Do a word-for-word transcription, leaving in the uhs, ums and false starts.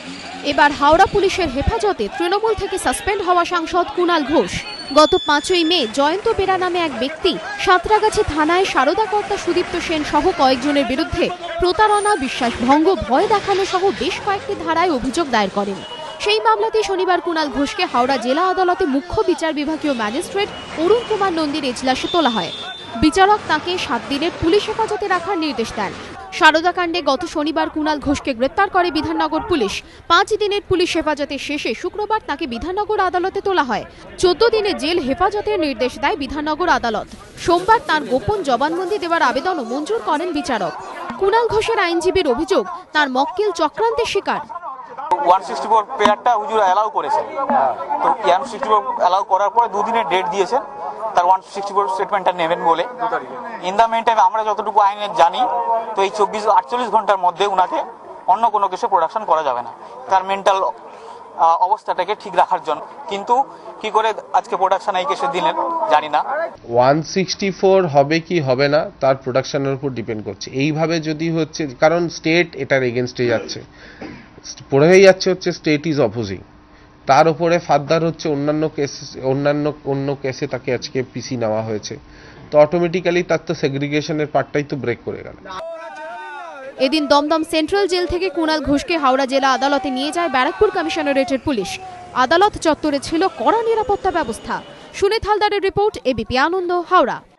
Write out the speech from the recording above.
এবার হাওড়া পুলিশের হেফাজতে তৃণমূল থেকে সাসপেন্ড হওয়া সাংসদ কুণাল ঘোষ। গত পাঁচই মে জয়ন্ত বেরা নামে এক ব্যক্তি সাঁতরাগাছি থানায় সারদা কর্তা সুদীপ্ত সেন সহ কয়েকজনের বিরুদ্ধে প্রতারণা, বিশ্বাসভঙ্গ, ভয় দেখানো সহ বেশ কয়েকটি ধারায় অভিযোগ দায়ের করেন। সেই মামলাতে শনিবার কুণাল ঘোষকে হাওড়া জেলা আদালতে মুখ্য বিচার বিভাগীয় ম্যাজিস্ট্রেট অরুণ কুমার নন্দীর এজলাসে তোলা হয়। বিচারক তাকে সাত দিনের পুলিশ হেফাজতে রাখার নির্দেশ দেন। সারদা কাণ্ডে গত শনিবার কুণাল ঘোষকে গ্রেপ্তার করে বিধাননগর পুলিশ। পাঁচ দিনের পুলিশ হেফাজতে শেষে শুক্রবার তাকে বিধাননগর আদালতে তোলা হয়। চোদ্দ দিনের জেল হেফাজতের নির্দেশ দেয় বিধাননগর আদালত। সোমবার তার গোপন জবানবন্দি দেওয়ার আবেদনও মঞ্জুর করেন বিচারক। কুণাল ঘোষের আইনজীবীর অভিযোগ, তার মক্কেল চক্রান্তের শিকার। একশো চৌষট্টি পেয়ারটা হুজুর অ্যালাউ করেছেন, তো একশো চৌষট্টি অ্যালাউ করার পরে দুদিনের ডেট দিয়েছেন তার একশো চৌষট্টি স্টেটমেন্টটা নেবেন বলে। ইন দ্য মেন টাইম আমরা যতটুকু আইনে জানি, তো এই চব্বিশ আটচল্লিশ ঘন্টার মধ্যে উনাকে অন্য কোনো কিছু প্রোডাকশন করা যাবে না, তার মেন্টাল অবস্থাটাকে ঠিক রাখার জন্য। কিন্তু কি করে আজকে প্রোডাকশন এই কেসে দিলেন জানি না। একশো চৌষট্টি হবে কি হবে না তার প্রোডাকশনের উপর ডিপেন্ড করছে। এইভাবে যদি হচ্ছে, কারণ স্টেট এটার এগেনস্টে যাচ্ছে, পড়েই যাচ্ছে হচ্ছে স্টেট ইজ অপোজিং, তার উপরে ফার্দার হচ্ছে অন্যান্য কেস, অন্যান্য অন্য কেসে তাকে আজকে পিসি নেওয়া হয়েছে, তো অটোমেটিক্যালি তার তো সেগ্রিগেশনের পার্টটাই তো ব্রেক করে গেল। এদিন দমদম সেন্ট্রাল জেল থেকে কুণাল ঘোষকে হাওড়া জেলা আদালতে নিয়ে যায় ব্যারাকপুর কমিশনারেটের পুলিশ। আদালত চত্বরে ছিল কড়া নিরাপত্তা ব্যবস্থা। সুনীত হালদারের রিপোর্ট, এবিপি আনন্দ, হাওড়া।